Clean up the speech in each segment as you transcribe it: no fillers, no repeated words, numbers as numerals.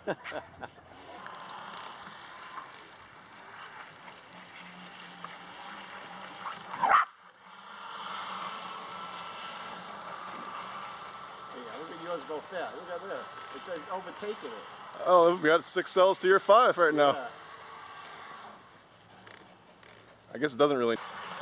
Look at yours go fast. Look at this. It's overtaking it. Oh, we got 6 cells to your 5 right now. Yeah. I guess it doesn't really.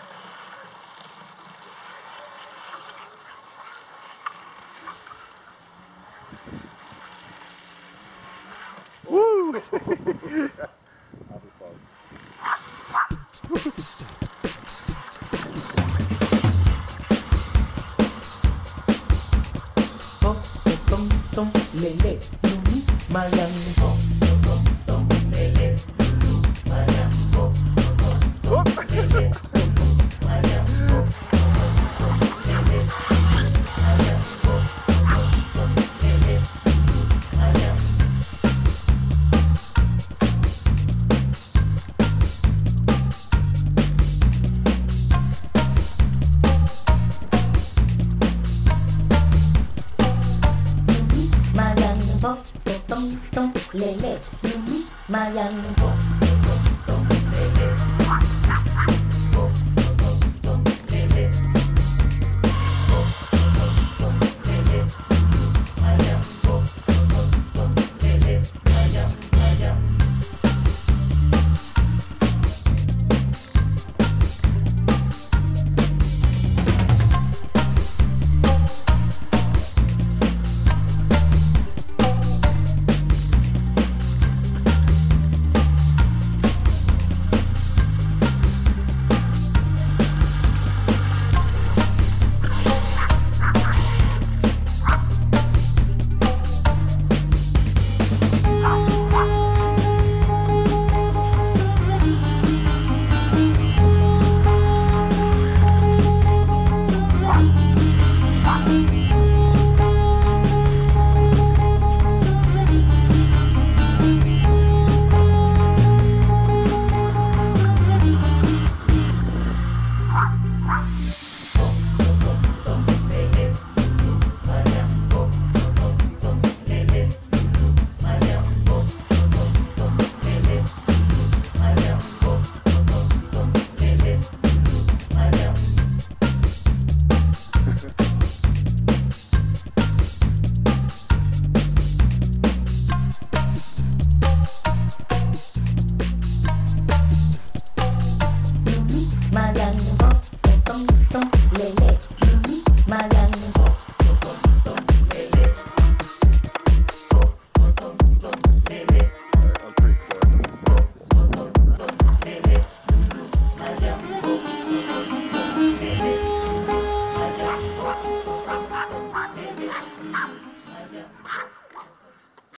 Woo! I'll be close. Lele, lulu, mayang, lele, lulu, mayang, lele, mayang, mayang, lele, lulu, mayang,